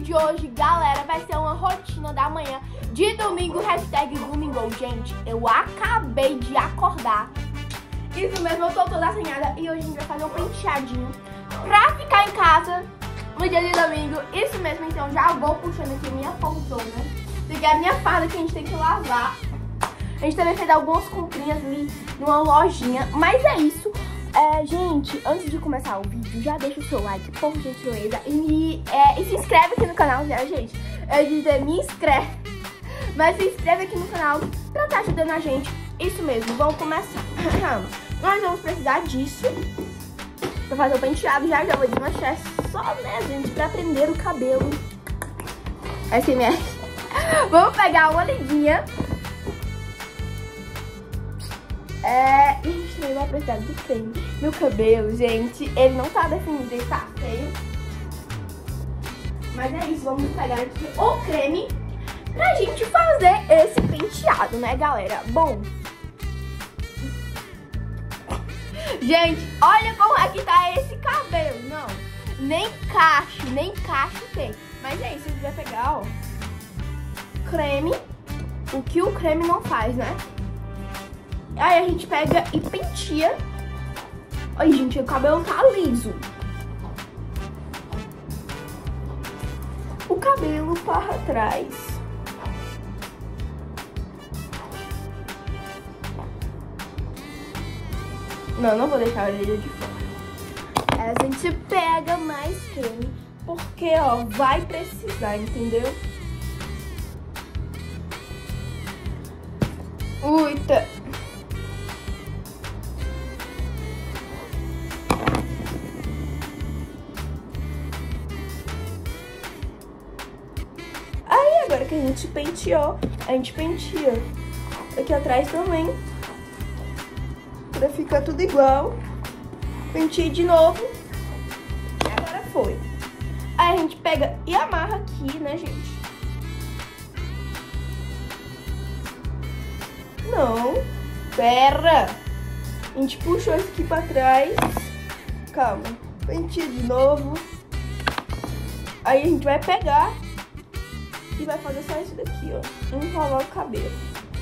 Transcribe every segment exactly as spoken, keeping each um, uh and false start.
de hoje, galera, vai ser uma rotina da manhã de domingo, hashtag domingo. Gente, eu acabei de acordar. Isso mesmo, eu tô toda assanhada e hoje a gente vai fazer um penteadinho pra ficar em casa no dia de domingo. Isso mesmo, então já vou puxando aqui minha poltrona, porque é a minha farda que a gente tem que lavar. A gente também fez algumas comprinhas ali numa lojinha, mas é isso. É, gente, antes de começar o vídeo, já deixa o seu like, por gentileza, e, me, é, e se inscreve aqui no canal, né, gente? Eu ia dizer, me inscreve, mas se inscreve aqui no canal pra estar ajudando a gente. Isso mesmo, vamos começar. Nós vamos precisar disso pra fazer o penteado. Já já vou desmanchar, só, né, gente, pra prender o cabelo. S M R. Vamos pegar uma lidinha. É, e a gente também vai precisar do creme. Meu cabelo, gente, ele não tá definido, ele tá feio. Mas é isso, vamos pegar aqui o creme pra gente fazer esse penteado, né, galera? Bom, gente, olha como é que tá esse cabelo. Não, nem cacho, nem cacho tem. Mas é isso, a gente vai pegar, ó, creme. O que o creme não faz, né? Aí a gente pega e penteia. Ai, gente, o cabelo tá liso. O cabelo para trás. Não, não vou deixar a orelha de fora. Aí a gente pega mais creme, porque, ó, vai precisar, entendeu? Uita. Agora que a gente penteou, a gente penteia aqui atrás também, pra ficar tudo igual. Penteei de novo e agora foi. Aí a gente pega e amarra aqui, né, gente? Não, pera. A gente puxou isso aqui pra trás. Calma, penteia de novo. Aí a gente vai pegar e vai fazer só isso daqui, ó. Enrolar o cabelo.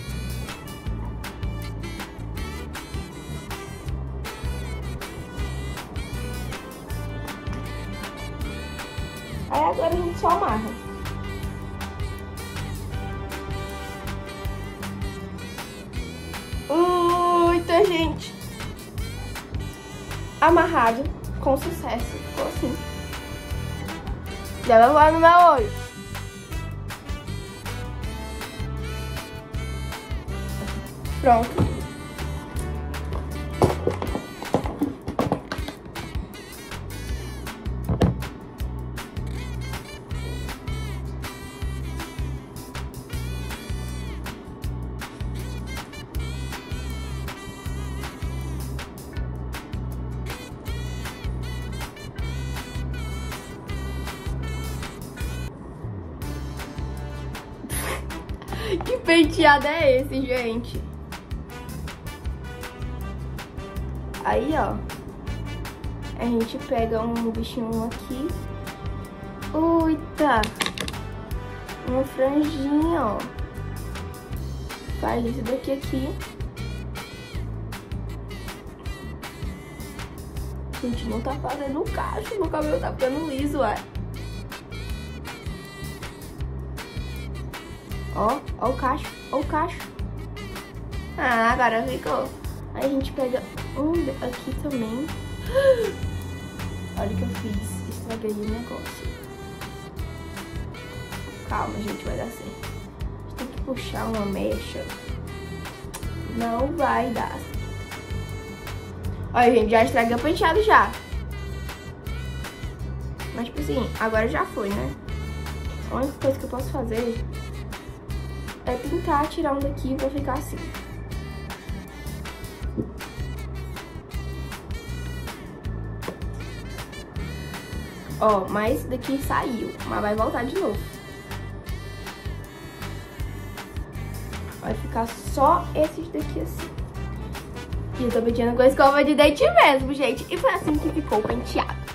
Aí agora a gente só amarra. Muita gente. Amarrado com sucesso. Ficou assim. Já vai voar no meu olho. Pronto. Que penteado é esse, gente? Aí, ó, a gente pega um bichinho aqui. Uita! Uma franjinha, ó. Faz isso daqui aqui. Gente, não tá fazendo um cacho. Meu cabelo tá ficando liso, ué. Ó, ó o cacho, ó o cacho. Ah, agora ficou. Aí a gente pega um aqui também. Olha o que eu fiz. Estraguei o negócio. Calma, gente, vai dar certo. A gente tem que puxar uma mecha. Não vai dar. Olha, gente, já estraguei o penteado já. Mas, tipo assim, agora já foi, né? A única coisa que eu posso fazer é pintar, tirar um daqui pra ficar assim. Ó, mas esse daqui saiu, mas vai voltar de novo. Vai ficar só esses daqui assim. E eu tô penteando com a escova de dente mesmo, gente. E foi assim que ficou o penteado.